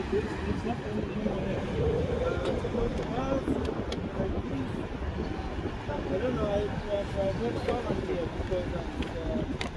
It's not only I don't know, I've got someone here because